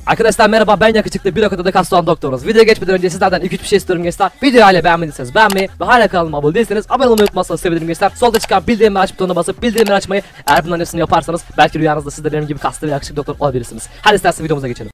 Arkadaşlar merhaba, ben yakışıklı bir okudada kastan doktoruz. Videoya geçmeden önce sizlerden 2-3 bir şey istiyorum gençler. Videoyu hala beğenmediyseniz beğenmeyi ve hala kanalıma abone değilseniz abone olmayı unutmazsanız sevinirim gençler. Solda çıkan bildirimleri aç butonuna basıp bildirimleri açmayı, eğer bunların hepsini yaparsanız belki rüyanızda siz de benim gibi kaslı ve yakışıklı doktor olabilirsiniz. Hadi isterseniz videomuza geçelim.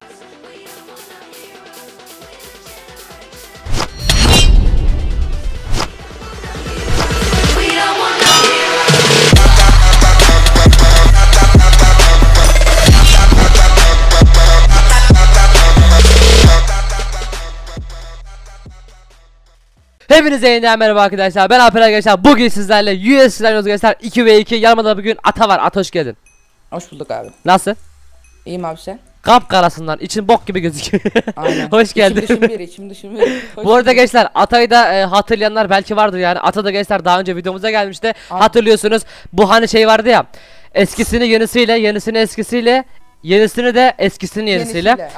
Hepinize yeniden merhaba arkadaşlar, ben Alper arkadaşlar. Bugün sizlerle US'den oynuyoruz gençler, 2v2. Yanımda bugün Ata var. Ata hoş geldin. Hoş bulduk abi. Nasıl? İyiyim abi sen? Kapkarasından, için bok gibi gözüküyor. Aynen. Hoş geldin. İçim dışım bir. Bu arada gençler, Ata'yı da hatırlayanlar belki vardır yani. Ata da gençler daha önce videomuza gelmişti. Hatırlıyorsunuz, bu hani şey vardı ya, eskisini yenisiyle, yenisini eskisiyle, yenisini de eskisinin yenisiyle.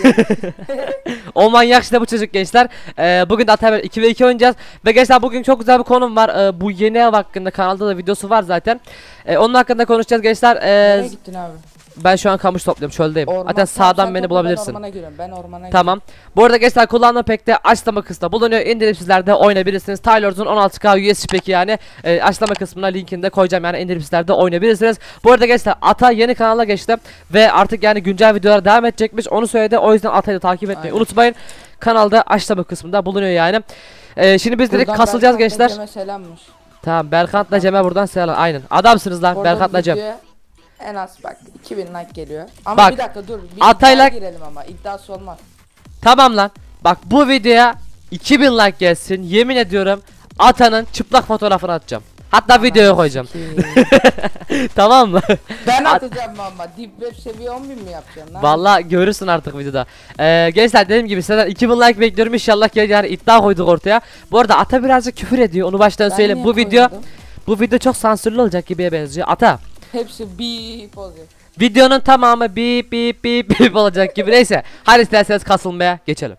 O manyak işte bu çocuk gençler. Bugün de Atayla 2v2 oynayacağız. Ve gençler bugün çok güzel bir konum var. Bu yeni ev hakkında kanalda da videosu var zaten. Onun hakkında konuşacağız gençler. Nereye gittin abi? Ben şu an kamış topluyorum, çöldeyim. Hatta sağdan beni bulabilirsin. Ben ormana giriyorum. Tamam. Bu arada gençler, kullandığım pekte açıklama kısmında bulunuyor. İndirip sizler de oynayabilirsiniz. Tylerz'un 16K US peki yani. Açıklama kısmına linkini de koyacağım yani, indirip sizler de oynayabilirsiniz. Bu arada gençler, Ata yeni kanala geçti ve artık yani güncel videolar devam edecekmiş. Onu söyledi. O yüzden Ata'yı da takip etmeyi unutmayın. Kanalda açıklama kısmında bulunuyor yani. Şimdi biz direkt kasılacağız gençler. Tamam, Berkant'la Cem'e buradan selam. Aynen. Adamsınız lan Berkant'la Cem. En az bak 2000 like geliyor. Ama bak, bir dakika dur. Atayla girelim ama iddiası olmaz. Tamam lan. Bak, bu videoya 2000 like gelsin. Yemin ediyorum Ata'nın çıplak fotoğrafını atacağım. Hatta videoya koyacağım. Tamam mı? Ben atacağım ama deep web seviye 10.000 mi yapacaksın lan? Vallahi görürsün artık videoda. Gençler, dediğim gibi sizden 2000 like bekliyorum inşallah, yani iddia koyduk ortaya. Bu arada Ata birazcık küfür ediyor. Onu baştan söyleyeyim. Bu video çok sansürlü olacak gibiye benziyor. Ata. Hepsi bip olacak. Videonun tamamı bip bip bip bip olacak gibi. Neyse, hadi isterseniz kasılmaya geçelim.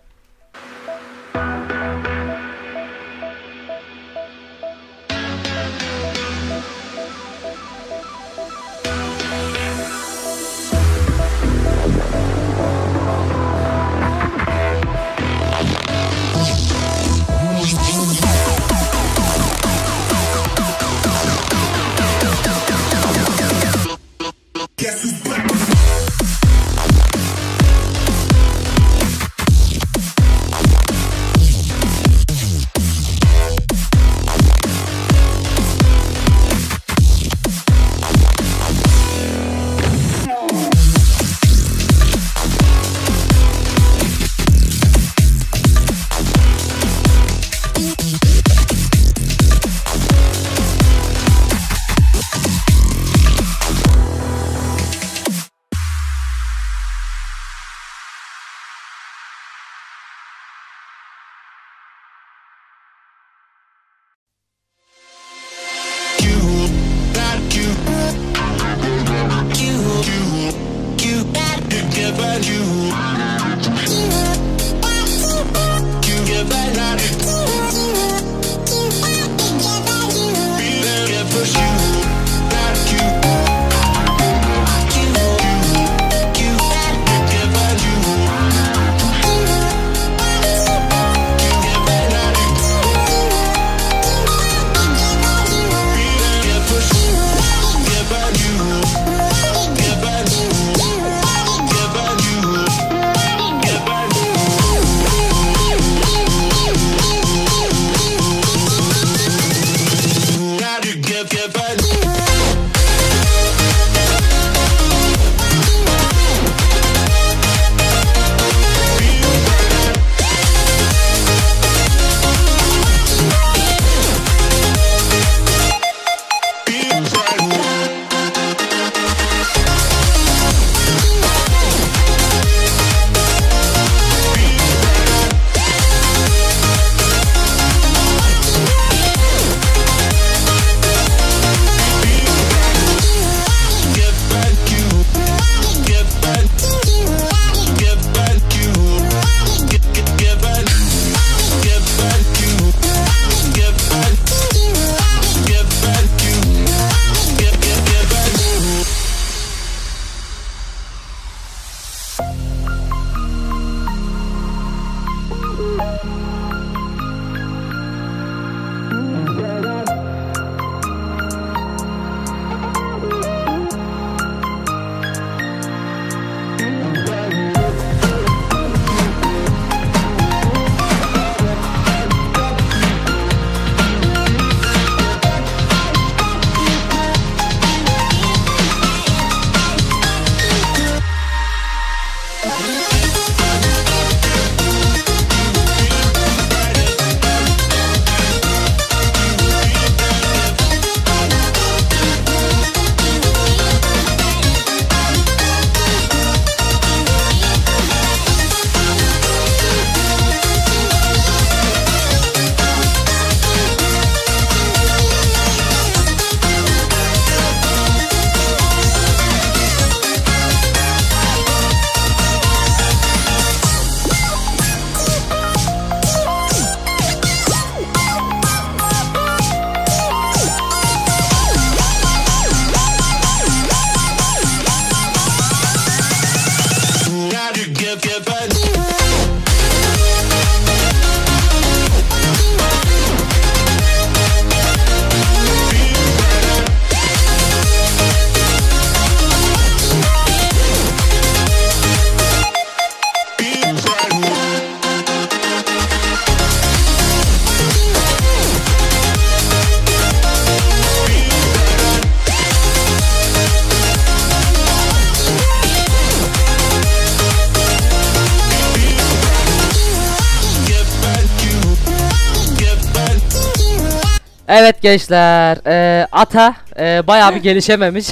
Evet gençler, ata bayağı bir gelişememiş.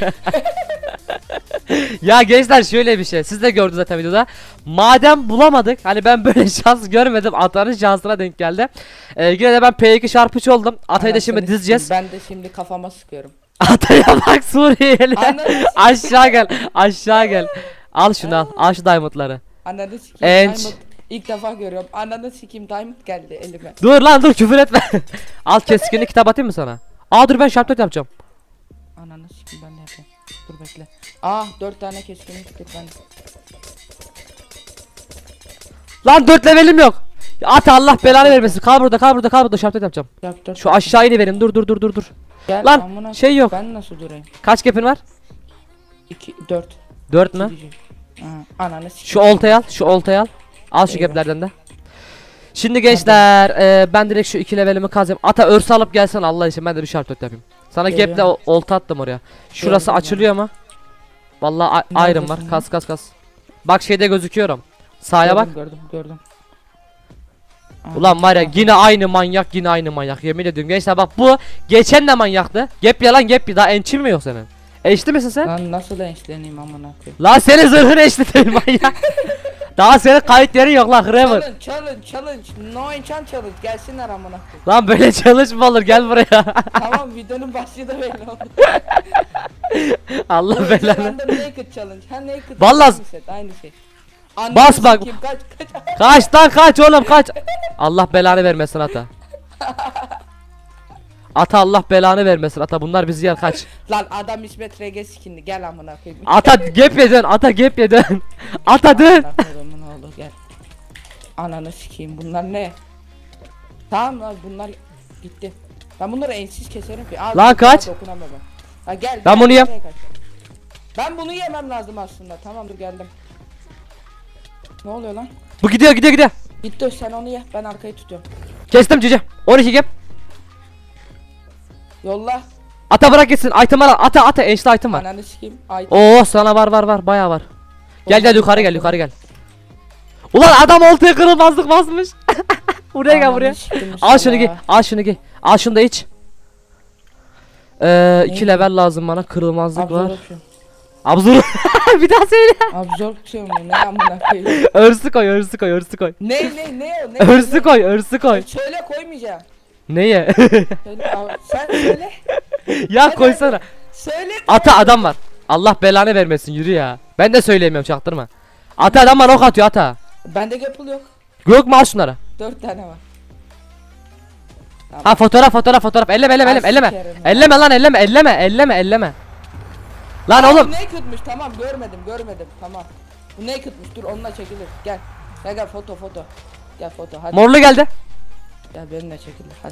Ya gençler şöyle bir şey, siz de gördünüz zaten videoda. Maden bulamadık, hani ben böyle şans görmedim, atanın şansına denk geldi. Yine de ben P2 çarpıcı oldum. Atayı da şimdi Anasını dizeceğiz. sikeyim, ben de şimdi kafama sıkıyorum. Ataya bak Suriyeli. Ananı Aşağı gel, aşağı gel. Al şunu, al şu diamondları. Ananı sikeyim, Enç. Diamond ilk defa görüyorum. Ananı sikeyim, Diamond geldi elime. Dur lan dur, küfür etme. Al keskinlik kitap atayım mı sana? Aa dur, ben şartlet yapacağım. Ananı sikeyim, ben ne yapayım? Dur bekle. Ah 4 tane keskinlik lütfen. Lan 4 levelim yok. At, Allah belanı vermesin. Kal burada, kal burada, kal burada, şartlet yapacağım. Yap, dur. Şu aşağı verin. Dur. Gel, Lan, amına şey yok. Ben nasıl durayım? Kaç kepin var? 2 4. 4 mü? Ananı sikeyim. Şu oltayı al, şu oltayı al. Al şu Eyvah. geplerden de. Şimdi gençler, ben direkt şu 2 levelimi kazayım. Ata örs alıp gelsen Allah için, ben de bir şartlet yapayım. Sana Geliyorum. geple olta attım oraya. Şurası Geliyorum. açılıyor mu? Vallahi iron var. Neredesin Kas. Bak şeyde gözüküyorum. Sağa bak. Gördüm. Ulan var ya, yine aynı manyak, yemin ediyorum gençler, bak bu geçen de manyaktı. Gep ya lan, gep ya, daha ençin mi yok senin? Eşli misin sen? Lan nasıl enişleneyim amına koyayım? Lan senin zırhını eşletelim manyak. Daha senin kayıt yerin yok lan Kramer. Challenge. No enchant challenge. Gelsinler amına koyayım. Lan böyle çalışma olur, gel buraya. Tamam, videonun başlığı da belli oldu. Allah belanı. Random naked challenge. Ha naked. Vallahi- aynı şey. Bas bak. Sikeyim, kaç. Kaç lan, kaç oğlum, kaç. Allah belanı vermesin ata. Ata Allah belanı vermesin ata, bunlar bizi yer, kaç. Lan adam İsmet RG skindi. Gel amına koyayım. Ata gep yedin, ata gep yedin. Ata dön. Amına koyduğumun oğlu, gel. Ananı sikeyim, bunlar ne? Tamam lan, bunlar gitti. Ben bunları ensiz keserim ki. Lan kaç. Dokunamam ben. Ha gel. Ben bunu yem. nereye kaç? Ben bunu yemem lazım aslında. Tamamdır, geldim. Ne oluyor lan? Bu gidiyor. Gitti, sen onu ye. Ben arkayı tutuyorum. Kestim cüce. 12 gep. Yolla. Ata bırak gitsin. Item var. Ata enişte item var. Ananı sikeyim. Ay. Oo sana var bayağı var. Gel yukarı gel. Ulan adam oltaya kırılmazlık basmış. Buraya gel, Ananı buraya. sikeyim Al şunu sana. giy. Al şunu da iç. 2 level lazım bana, kırılmazlık var. Absorption. Abzur. Bir daha söyle. Absorption mu? Ne amına koyayım? Örsü koy. Ne o? Ne? Örsü koy. Söyle, koymayacağım. Neye? Söyle, sen söyle. Ya koysana. Söyle. Ata adam var. Allah belanı vermesin, yürü ya. Ben de söyleyemiyorum, çaktırma. Ata adam var, ok atıyor ata. Bende gapple yok. Yok mu, al şunları. 4 tane var. Ha fotoğraf. Elleme. sikerim ya. Elleme. Lan Aa, oğlum. Bu naked'mış, tamam, görmedim, tamam. Bu naked'mış, dur onunla çekilir, gel. Gel foto. Gel foto, hadi. Morlu geldi. Gel benimle çekilir, hadi.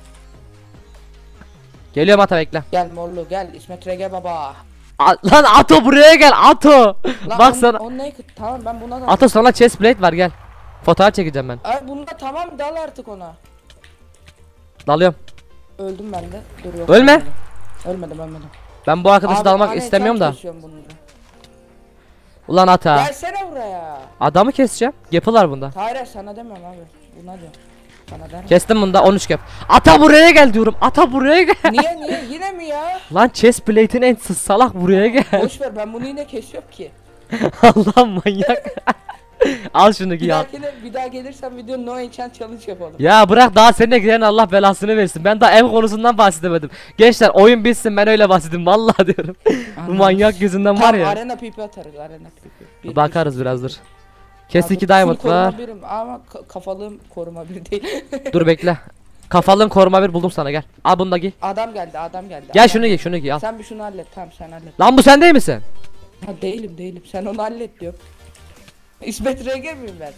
Geliyorum ata, bekle. Gel morlu, gel İsmet RG baba. Lan Ato buraya gel, Ato. Lan Bak sana. on naked, tamam, ben buna da. Ato sana chest plate var, gel. Fotoğraf çekeceğim ben. Ay bunda tamam, dal artık ona. Dalıyorum. Öldüm ben de. Dur yok. Ölme. Ölmedim. Ben bu arkadaşı Abi, dalmak hani istemiyorum tam da. kesiyorum bunu da. Ulan ata. Gelsene buraya. Adamı keseceğim. Yapılar bunda. Hayır, sana demiyorum abi. Buna diyorum. Sana derim. Kestim bunda 13 cap. Ata buraya gel diyorum. Ata buraya gel. Niye yine mi ya? Lan chest plate'in en salak, buraya gel. Boş ver, ben bunu yine kesiyorum ki. Allah manyak. Al şunu Bir giy, al. daha gelirsen video no enchant challenge yapalım. Ya bırak, daha seninle giren Allah belasını versin. Ben daha ev konusundan bahsedemedim. Gençler oyun bitsin, ben öyle bahsedeyim vallahi diyorum. Bu Anladım. manyak yüzünden var Tamam, ya. arena pipi atarız, arena pipi. Bakarız biraz, dur. Kes Abi, 2 full diamond koruma var. birim ama kafalığım koruma bir değil. Dur bekle. Kafalığın koruma bir buldum sana, gel. Al bunu da giy. Adam geldi. Gel şunu giy al. Sen bir şunu hallet, tamam, sen hallet. Lan bu sen değil misin? Ha, değilim, sen onu hallet diyor. İsmet RG miyim ben?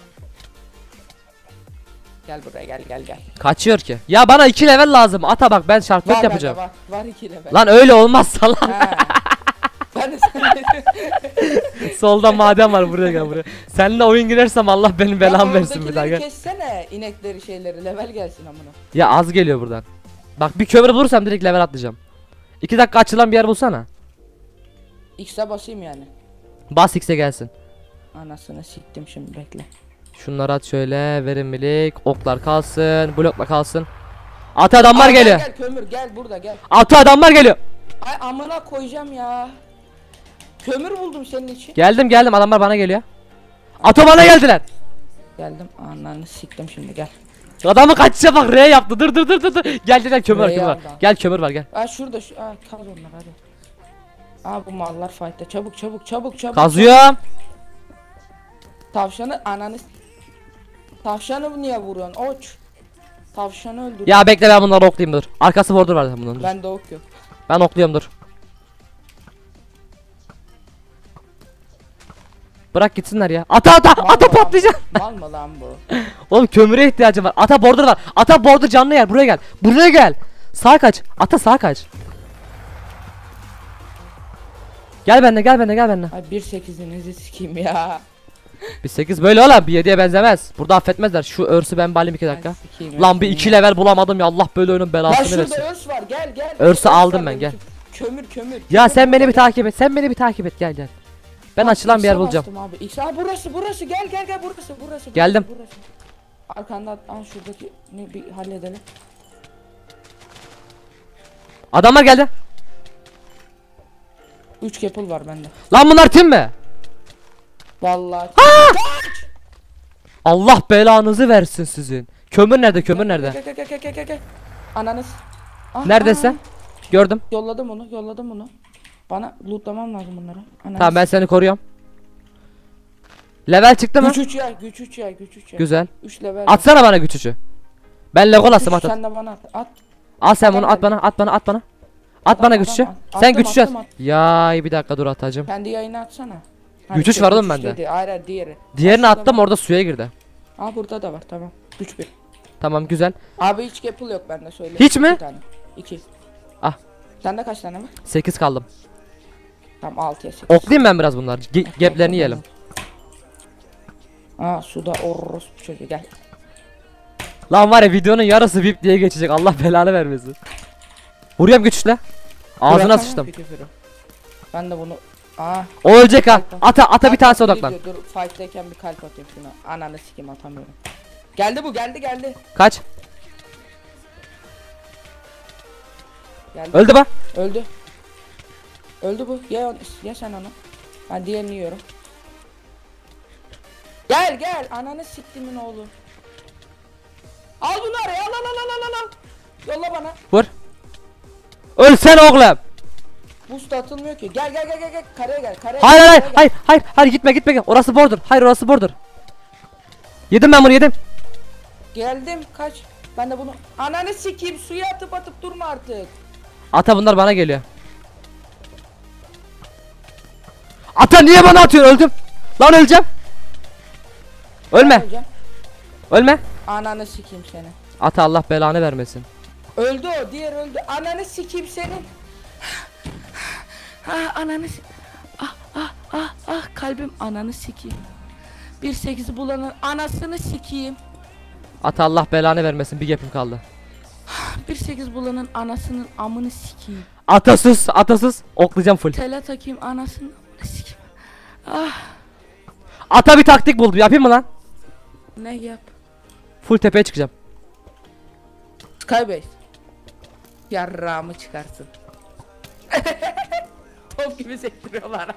Gel buraya, gel. Kaçıyor ki. Ya bana 2 level lazım. Ata bak, ben şartlık yapacağım. Var 2 level. Lan öyle olmaz salak. Ha. Ben de Solda maden var, buraya gel buraya. Seninle oyun girersem Allah benim belamı versin bir daha, gel. Kessene inekleri, şeyleri, level gelsin amına. Ya az geliyor buradan. Bak bir kömür bulursam direkt level atlayacağım. 2 dakika açılan bir yer bulsana. X'e basayım yani. Bas X'e gelsin. Anasını siktim, şimdi bekle. Şunları at şöyle, verimlilik, oklar kalsın, blokla kalsın. Ata adamlar Aa, geliyor. Gel kömür gel burada gel. Ata adamlar geliyor. Ay amına koyacağım ya. Kömür buldum senin için. Geldim adamlar bana geliyor. Ata bana geldiler. Geldim ananı siktim şimdi gel. Adamı kaçışa bak R yaptı. Dur. Gel kömür var R'yi kömür var. aldı. Gel kömür var gel. Aa şurada şu kaz onlar hadi. Aa bu mallar fight'ta çabuk. Kazıyorum. Tavşanı ananı. Tavşanı niye vuruyorsun? Oç. Tavşanı öldür. Ya bekle ben bunları oklayayım dur. Arkası border var bunun. Dur. Ben de ok yok. Ben okluyorum dur. Bırak gitsinler ya. Ata patlayacak. Mal mı lan bu? Oğlum kömüre ihtiyacım var. Ata border var. Ata border canlı yer. Buraya gel. Buraya gel. Sağa kaç. Ata sağa kaç. Gel benimle. Ay 1.8'inizi sikeyim ya. Bir 8 böyle oğlum. Bir 7'ye benzemez. Burada affetmezler. Şu örsü ben balayım 2 dakika. Ay, sikeyim Lan bir ya. 2 level bulamadım ya. Allah böyle oyunun Ya belasını versin. şurada örs var gel. Örsü Örs aldım var ben, benim gel. için. Kömür. Ya sen beni bir takip et. Gel. Ben Bak, açılan bir yer X'e bulacağım. bastım Abi. Burası gel burası. Geldim. Burası. Arkanda şuradaki ne bir halledelim. Adamlar geldi. 3 apple var bende. Lan bunlar tim mi? Vallahi. Allah belanızı versin sizin. Kömür nerede? Gel. Ananız. Neredesin? Gördüm. Yolladım onu. Bana lootlamam lazım bunları. Ananız. Tamam ben seni koruyorum. Level çıktı mı? Güç 3 ya. Güzel. 3 level. Atsana bana güç üçü. Ben Legolas'ım at. Sen de bana at. Al sen bunu at bana. At bana Adam, güç üçü. adam, Sen attım, güç üçü at. attım. Ya bir dakika dur atacağım. Kendi yayını atsana. Güç üç var oğlum bende. Hayır diğeri. Diğerini Aslında attım bak- orada suya girdi. Aa burada da var tamam. Güç 1. Tamam güzel. Abi hiç apple yok bende söyle. Hiç mi? 2 tane. 2. Ah. Sende kaç tane var? 8 kaldım. Tamam 6'ya 8. Oklayayım ben biraz bunlar. Gaplerini yiyelim. Aa suda orospu çocuğu gel. Lan var ya videonun yarısı VIP diye geçecek. Allah belanı vermesin. Vuruyorum güçle. Ağzına Bırakamam sıçtım. ki küfürü. Ben de bunu aa O ölecek ha. Ata bir tanesi odaklan. Dur fight'tayken bir kalp atayım şuna. Ananı sikeyim atamıyorum. Geldi bu geldi. Kaç? Geldi. Öldü bak. Öldü bu. Ye sen onu. Ben diğerini yiyorum. Gel. Ananı siktimin oğlu. Al bunları al. Yolla bana. Vur. Ölsen oğlum. Boost atılmıyor ki. Gel. Kareye gel. Hayır gitme. Orası border. Hayır orası border. Yedim ben bunu yedim. Geldim kaç. Ben de bunu. Ananı sikeyim suya atıp durma artık. Ata bunlar bana geliyor. Ata niye bana atıyorsun? Öldüm. Lan öleceğim. Ölme. Öleceğim. Ölme. Ananı sikeyim seni. Ata Allah belanı vermesin. Öldü o diğer öldü. Ananı sikeyim senin. Ananı kalbim ananı sikeyim. 1.8'i bulanın anasını sikeyim. Ata Allah belanı vermesin. Bir gapim kaldı. 1.8 bulanın anasının amını sikeyim. Atasız. Oklayacağım full. Tele takayım anasını sikeyim. Ata bir taktik buldum. Yapayım mı lan? Ne yap? Full tepeye çıkacağım. Skybase. Yarrağımı çıkarsın. Top gibi sektiriyorlar.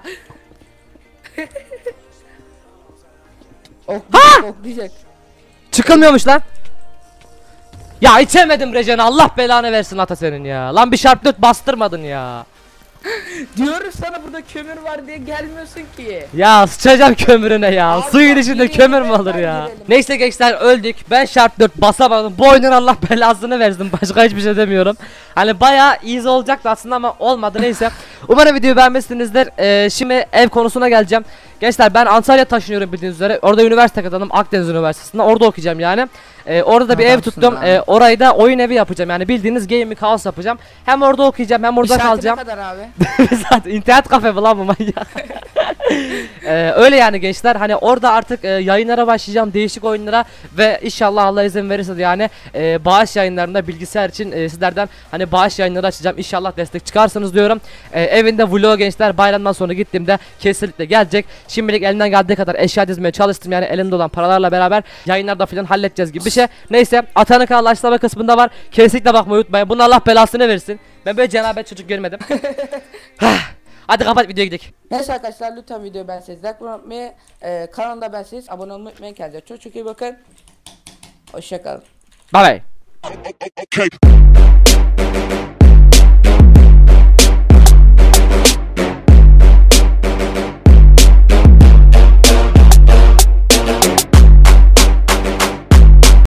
Oklayacak. Çıkılmıyormuş lan. Ya içemedim Rejen. Allah belanı versin Ata senin ya. Lan bir Sharp 4 bastırmadın ya. Diyoruz sana burada kömür var diye gelmiyorsun ki. Ya sıçacağım kömürüne ya. Abi Suyun bak, içinde yine kömür mü yeniden olur ya? girelim. Neyse gençler öldük. Ben Sharp 4 basamadım. Bu oyunun Allah belasını versin. Başka hiçbir şey demiyorum. Hani bayağı easy olacaktı aslında ama olmadı neyse. Umarım videoyu beğenmişsinizdir. Şimdi ev konusuna geleceğim. Gençler ben Antalya taşınıyorum bildiğiniz üzere. Orada üniversite kazandım. Akdeniz Üniversitesi'nde. Orada okuyacağım yani. Orada da bir ev Adamsın tuttum. lan. Orayı da oyun evi yapacağım. Yani bildiğiniz gaming house yapacağım. Hem orada okuyacağım hem orada kalacağım. Ne kadar abi? Zaten internet kafe falan bu manyak. Öyle yani gençler hani orada artık yayınlara başlayacağım değişik oyunlara ve inşallah Allah izin verirse de yani bağış yayınlarında bilgisayar için sizlerden hani bağış yayınları açacağım inşallah destek çıkarsınız diyorum. evinde vlog gençler, bayramdan sonra gittiğimde kesinlikle gelecek. Şimdilik elimden geldiği kadar eşya dizmeye çalıştım, yani elimde olan paralarla beraber yayınlarda falan halledeceğiz gibi bir şey. Neyse, Atan'ın kanalı açıklama kısmında var. Kesinlikle bakmayı unutmayın. Bunun Allah belasını versin. Ben böyle cenabet çocuk görmedim. Hadi kapat, videoya gidelim. Neyse arkadaşlar, lütfen videoyu beğenseniz like unutmayın. Kanalda beğenseniz abone olmayı unutmayın. Kendinize çok çok iyi bakın. Hoşçakalın. Bye bye. Okay.